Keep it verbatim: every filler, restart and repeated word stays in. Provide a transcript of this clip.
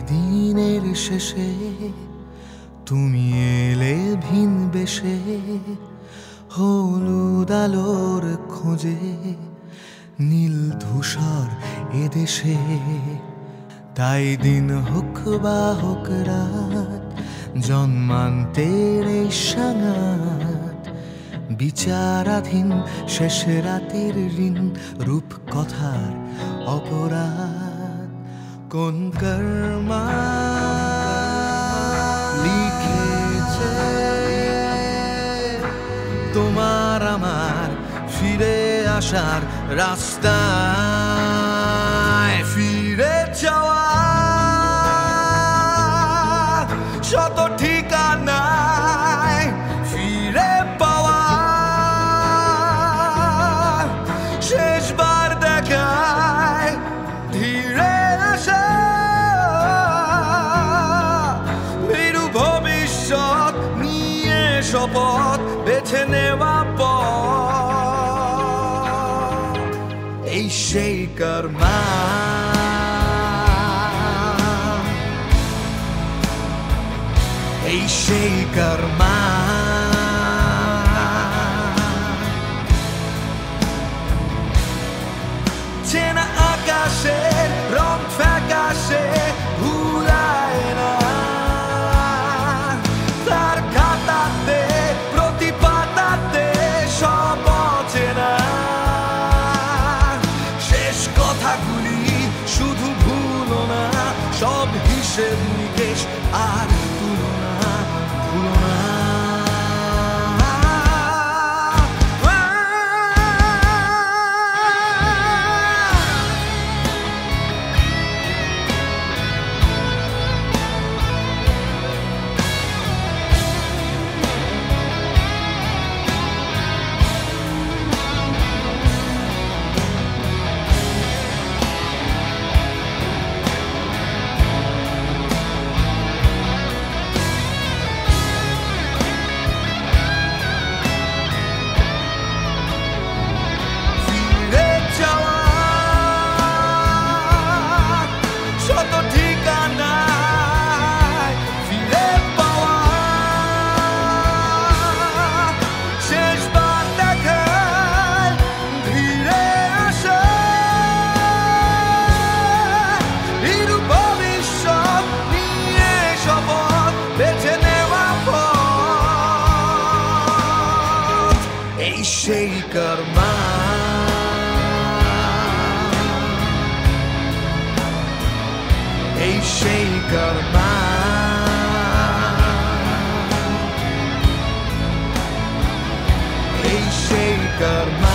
দিনের শেষে তুমি এলে ভিন বেশে, হলুদ আলোর খোঁজে নীল ধূসর এদেশে। তাই দিন হোক বা হোক রাত, জন্মান্তের এই সাঙাত, বিচারাধীন শেষ রাতের ঋণ, রূপ কথার অপরাধ। কোন কর্মা লিখেছে তোমার আমার ফিরে আসার রাস্তায়, ফিরে যাওয়া শত ঠিকানায়, ফিরে পাওয়া শেষবার দেখায়, ধীরে আসা মেরু ভবিষ্যৎ নিয়ে শপথ বেছে নেওয়া পথ। এই সেই কর্মা, এই সেই কর্মা। চেনা আকাশের রং ফ্যাকাশে ভুলায় না, তার খাতাতে প্রতি পাতাতে সব অচেনা। শেষ কথাগুলি শুধু ভুলো না, সব হিসেব নিকেশ আর তুলনা ভুলো না। এই সেই কর্মা, এই সেই কর্মা, এই সেই কর্মা।